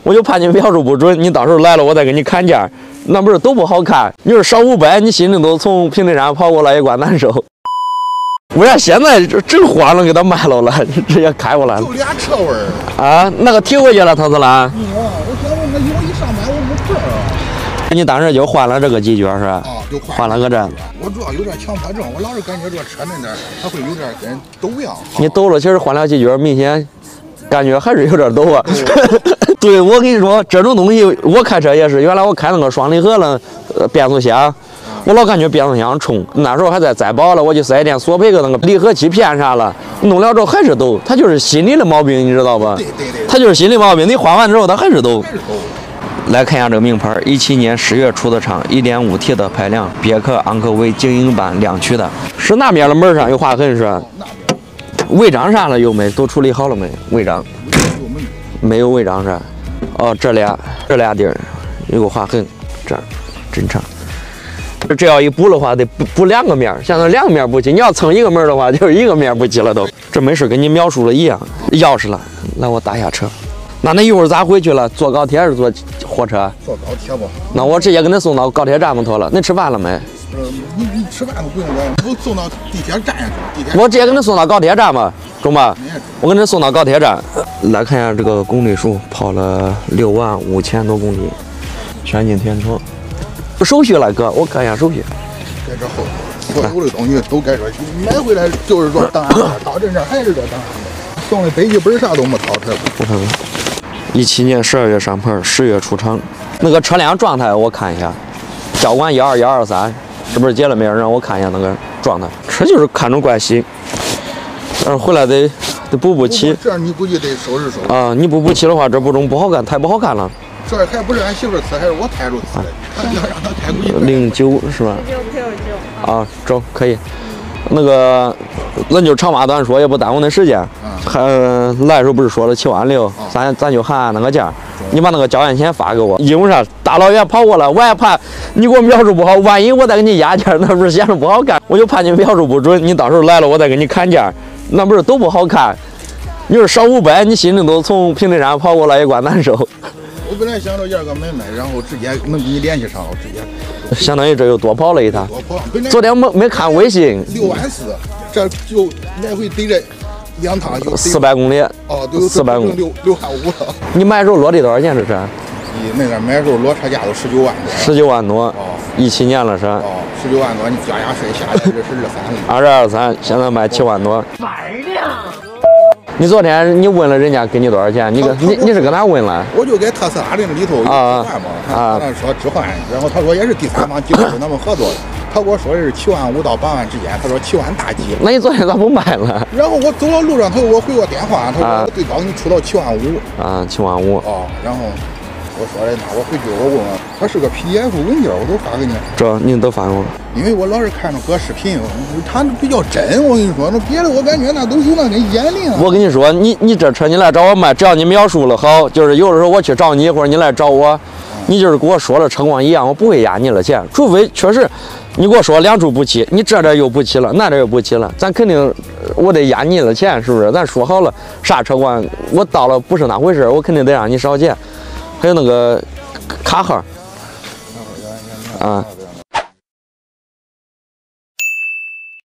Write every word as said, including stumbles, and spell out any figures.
我就怕你描述不准，你到时候来了我再给你砍价，那不是都不好看？你说少五百，你心里都从平顶山跑过来也怪难受。为啥现在正慌了给他卖了了，直接开过来了？ 就俩车位儿啊，那个提回去了，特斯拉。 嗯，我想问，那我一上买我没事儿啊。 你当时就换了这个几角是吧？ 啊，就换换了个这。 我主要有点强迫症，我老是感觉这车那点它会有点跟抖一样。 你抖了，其实换了几角，明显感觉还是有点抖啊。对，我跟你说，这种东西我开车也是，原来我开那个双离合的呃变速箱。我老感觉变速箱冲，那时候还在在保了，我去四 S 店索赔个那个离合器片啥了，弄了之后还是抖，它就是心理的毛病，你知道吧？ 对对对， 它就是心理毛病，你换完之后它还是抖。来看一下这个名牌，一七年十月出的厂， 一点五 T 的排量，别克昂科威精英版两驱的，是那边的门上有划痕是吧？违章啥了有没？都处理好了没？违章没有违章是吧？哦，这俩这俩地儿有个划痕，这儿正常。这要一补的话，得补补两个面，现在两个面不齐。你要蹭一个门的话，就是一个面不齐了都。这没事，跟你描述的一样。钥匙了，来我打下车。那那一会儿咋回去了？坐高铁还是坐火车？ 坐高铁吧。 那我直接给你送到高铁站不妥了。你吃饭了没？ 呃，你你吃饭都不用管，我送到地铁站上去。地铁我直接给你送到高铁站吧，中吧？我给你送到高铁站。来看一下这个公里数，跑了六万五千多公里，全景天窗。手续了哥，我看一下手续。 在这后，所有的东西都该说，买回来就是说档案本，到这这还是这档案本，送的飞机本啥都没掏出来。 我看看，一七年十二月上牌，十月出厂。那个车辆状态我看一下，交管幺二幺二三是不是结了没有？让我看一下那个状态。车就是看着怪新，但是回来得得补补漆。 这你估计得收拾收拾啊！你不补漆的话，这不中不好看，太不好看了。 这还不是俺媳妇呲，还是我抬着呲的。他要让他抬过去。 零九是吧？ 九九九。 啊，走可以。那个，咱就长话短说，也不耽误那时间。还来时候不是说了七万六，咱咱就喊那个价。你把那个交钱钱发给我，因为啥？大老远跑过来，我还怕你给我描述不好，万一我再给你压价，那不是显得不好看？我就怕你描述不准，你到时候来了我再给你砍价，那不是都不好看？你说少五百，你心里都从平顶山跑过来也怪难受。 我本来想着压个买卖，然后直接能跟你联系上，直接。 相当于这又多跑了一趟。 多跑，本来昨天没没看微信。 六万四，这就来回对着两趟就四百公里。 哦，都有四百公里， 六六万五了。 你买时候落地多少钱？这是？ 你那个买时候裸车价都十九万多。 十九万多。 哦。 一七年了是？ 哦，十九万多，你加压税下来这是二三。 二十二三，现在卖七万多。 玩呢。 你昨天你问了人家给你多少钱？你跟你你是跟他问了？ 我就给特斯拉那里头有置换嘛，他那说置换，然后他说也是第三方机构跟他们合作的，他跟我说的是七万五到八万之间，他说七万大几。 那你昨天咋不卖了？ 然后我走到路上，他给我回过电话，他说最高给你出到七万五。 啊，七万五。 哦，然后我说的那我回去我问问，他是个 P D F 文件，我都发给你。 这你都发给我。 因为我老是看着搁视频，他比较真，我跟你说，那别的我感觉那都有那跟眼灵。 我跟你说，你你这车你来找我卖，只要你描述了好，就是有的时候我去找你，或者你来找我，你就是给我说了车况一样，我不会压你的钱，除非确实你给我说两处不齐，你这点又不齐了，那点又不齐了，咱肯定我得压你的钱，是不是？咱说好了啥车况，我到了不是那回事，我肯定得让你少钱。还有那个卡号啊。